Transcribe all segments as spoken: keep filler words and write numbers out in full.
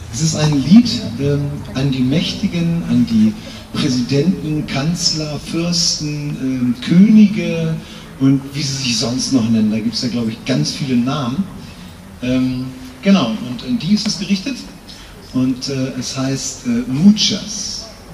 Es ist ein Lied ähm, an die Mächtigen, an die Präsidenten, Kanzler, Fürsten, ähm, Könige und wie sie sich sonst noch nennen. Da gibt es ja, glaube ich, ganz viele Namen. Ähm, genau, und an die ist es gerichtet und äh, es heißt äh, Muchas.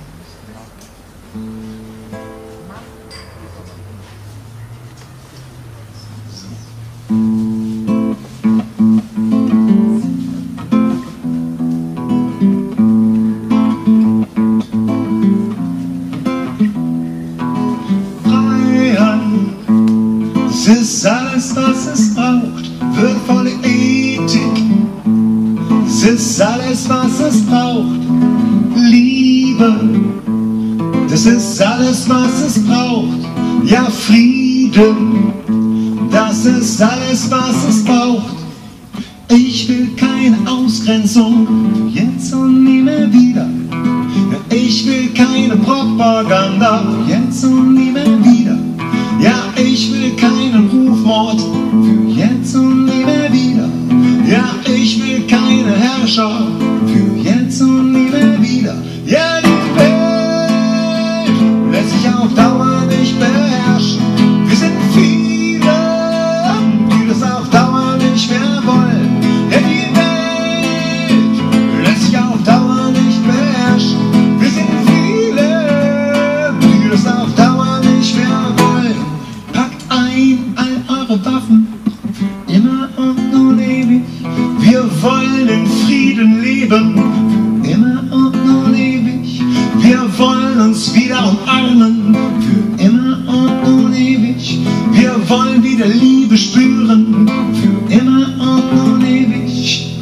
Es ist alles, was es braucht, würdevolle Ethik. Es ist alles, was es braucht, Liebe. Das ist alles, was es braucht, ja, Frieden. Das ist alles, was es braucht. Ich will keine Ausgrenzung, jetzt und nie mehr wieder. Ja, ich will keine Propaganda, jetzt und nie mehr wieder. Ja, ich will keinen Rufmord, für jetzt und nie mehr wieder. Ja, ich will keine Herrscher, für jetzt und nie mehr wieder. Ja, die Welt lässt sich auf Dauer nicht beherrschen. Wir sind viele, die das auf Dauer nicht mehr wollen. Ja, die Welt lässt sich auf Dauer nicht beherrschen. Wir sind viele, die das auf Dauer nicht mehr wollen. Packt ein all eure Waffen, für immer und nun ewig. Wir wollen in Frieden leben, für immer und nun ewig. Wir wollen uns wieder umarmen, für immer und nun ewig. Wir wollen wieder Liebe spüren, für immer und nun ewig.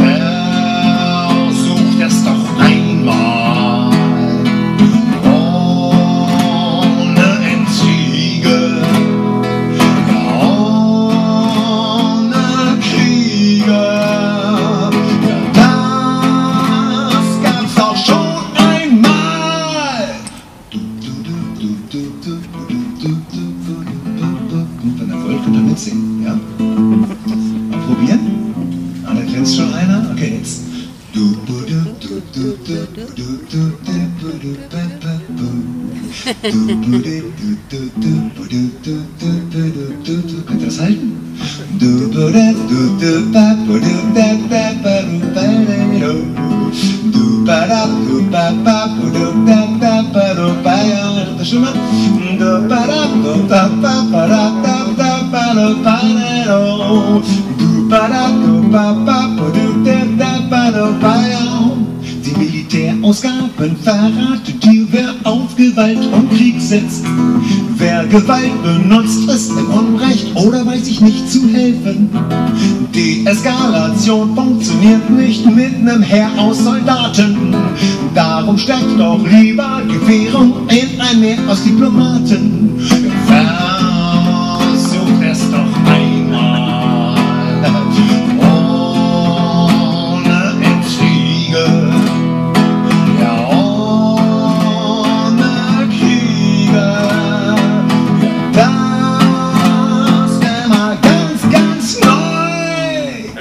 Versucht es doch einmal, ohne Intrige, ohne Kriege. Ja, das gab's auch schon einmal. Wenn ihr wollt, könnt ihr mitsingen, ja? Mal probieren? Ah, da grenzt schon einer? Okay, jetzt. Könnt ihr das halten? Das schon mal? Die Militärausgaben verraten dir, wer auf Gewalt und Krieg setzt. Wer Gewalt benutzt, ist im Unrecht oder weiß sich nicht zu helfen. Deeskalation funktioniert nicht mit einem Heer aus Soldaten. Darum stärkt doch lieber Gewährung in ein Meer aus Diplomaten. Versucht es doch einmal, ohne Intrige, ja, ohne Kriege. Ja, das wär mal ganz, ganz neu.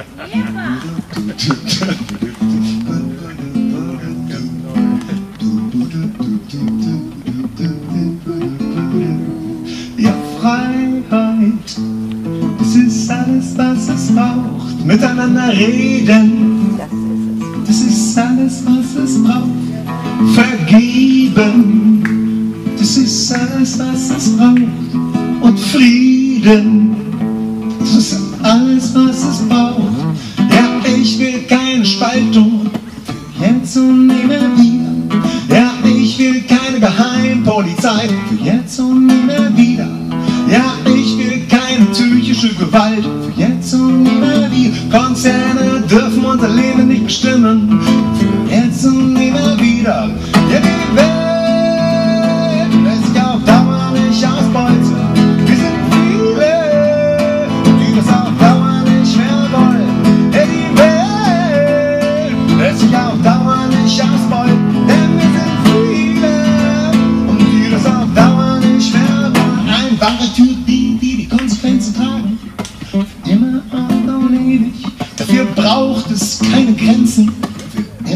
Ja, Freiheit, das ist alles, was es braucht. Miteinander reden, das ist alles, was es braucht. Vergeben, das ist alles, was es braucht. Und Frieden, das ist alles, was es braucht. Ja, ich will keine Spaltung, für jetzt und nie mehr wieder. Ja, ich will keine Geheimpolizei, für jetzt und nie mehr wieder. Ja, ich will keine psychische Gewalt, für jetzt und nie mehr wieder. Konzerne dürfen unser Leben nicht bestimmen, für jetzt und nie mehr wieder. Ja, die Welt lässt sich auf Dauer nicht ausbeuten. Wir sind viele, die das auf Dauer nicht mehr wollen. Ja, die Welt lässt sich auf Dauer nicht ausbeuten, denn wir sind viele und die das auf Dauer nicht mehr wollen. Einfache Typ, die, die die Konsequenzen tragen, für immer und ewig. Dafür braucht es keine Grenzen, für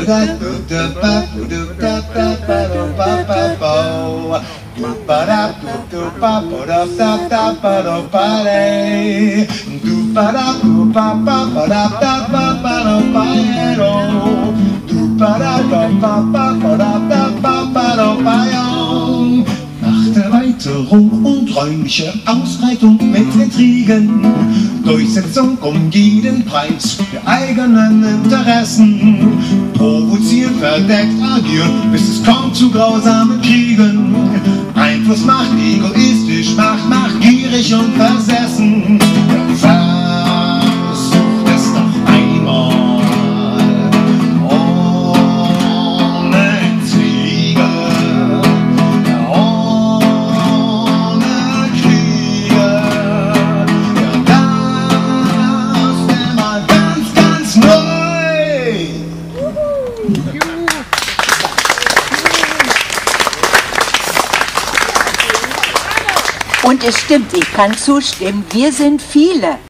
Nach der Erweiterung und räumliche Ausbreitung mit Intrigen, Durchsetzung um jeden Preis der eigenen Interessen, provozieren, verdeckt agieren, bis es kommt zu grausamen Kriegen. Einfluss macht, egoistisch macht, macht gierig und versessen. Versucht es doch einmal, ohne Intrige, ohne Kriege. Ja, das wäre mal ganz, ganz neu. Und es stimmt, ich kann zustimmen, wir sind viele.